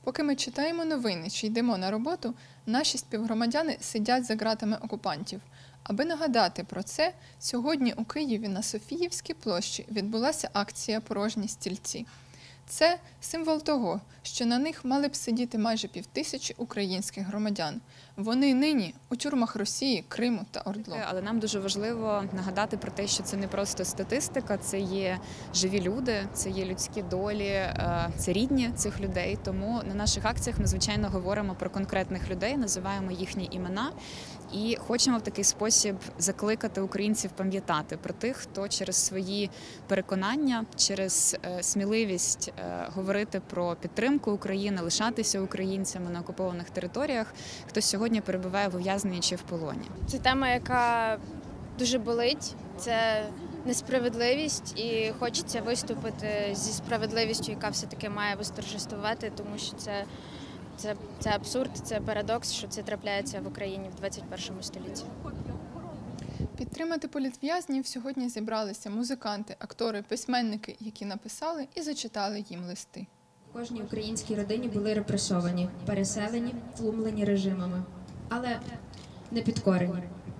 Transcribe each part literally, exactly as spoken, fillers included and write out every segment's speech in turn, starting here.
Поки ми читаємо новини чи йдемо на роботу, наші співгромадяни сидять за ґратами окупантів. Аби нагадати про це, сьогодні у Києві на Софіївській площі відбулася акція «Порожні стільці». Це символ того, що на них мали б сидіти майже півтисячі українських громадян. Вони нині у тюрмах Росії, Криму та Ордло. Але нам дуже важливо нагадати про те, що це не просто статистика, це є живі люди, це є людські долі, це рідні цих людей. Тому на наших акціях ми, звичайно, говоримо про конкретних людей, називаємо їхні імена і хочемо в такий спосіб закликати українців пам'ятати про тих, хто через свої переконання, через сміливість говорити про підтримку України, лишатися українцями на окупованих територіях, хто сьогодні перебуває в ув'язненні чи в полоні. Це тема, яка дуже болить, це несправедливість, і хочеться виступити зі справедливістю, яка все-таки має восторжествувати, тому що це, це, це абсурд, це парадокс, що це трапляється в Україні в двадцять першому столітті. Підтримати політв'язнів сьогодні зібралися музиканти, актори, письменники, які написали і зачитали їм листи. В кожній українській родині були репресовані, переселені, тлумлені режимами, але не підкорені.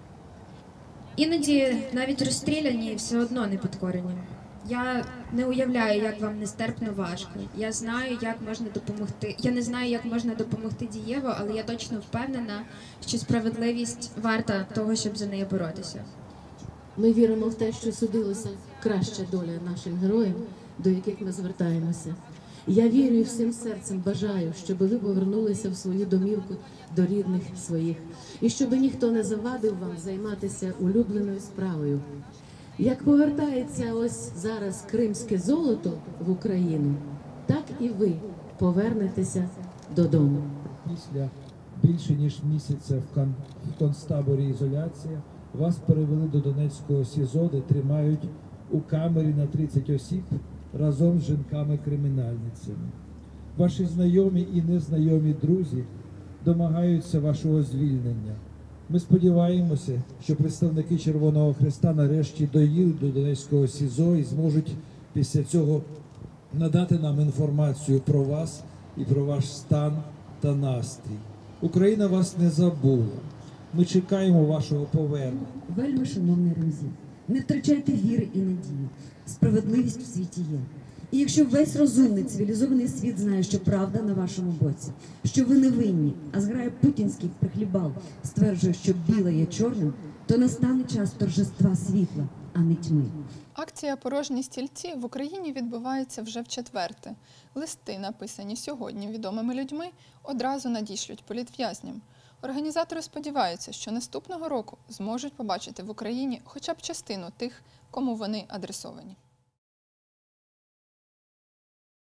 Іноді навіть розстріляні все одно не підкорені. Я не уявляю, як вам нестерпно важко. Я знаю, як можна допомогти. Я не знаю, як можна допомогти дієво, але я точно впевнена, що справедливість варта того, щоб за неї боротися. Ми віримо в те, що судилася краща доля наших героїв, до яких ми звертаємося. Я вірю і всім серцем бажаю, щоб ви повернулися в свою домівку до рідних своїх. І щоб ніхто не завадив вам займатися улюбленою справою. Як повертається ось зараз кримське золото в Україну, так і ви повернетеся додому. Після більше ніж місяця в, кон... в концтаборі ізоляція вас перевели до Донецького СІЗО, де тримають у камері на тридцять осіб разом з жінками-кримінальницями. Ваші знайомі і незнайомі друзі домагаються вашого звільнення. Ми сподіваємося, що представники Червоного Хреста нарешті доїдуть до Донецького СІЗО і зможуть після цього надати нам інформацію про вас і про ваш стан та настрій. Україна вас не забула. Ми чекаємо вашого повернення. Вельми шановні друзі, не втрачайте віри і надії. Справедливість в світі є. І якщо весь розумний, цивілізований світ знає, що правда на вашому боці, що ви не винні, а зграя путінських прихлібал стверджує, що біле є чорним, то настане час торжества світла, а не тьми. Акція «Порожні стільці» в Україні відбувається вже вчетверте. Листи, написані сьогодні відомими людьми, одразу надішлють політв'язням. Організатори сподіваються, що наступного року зможуть побачити в Україні хоча б частину тих, кому вони адресовані.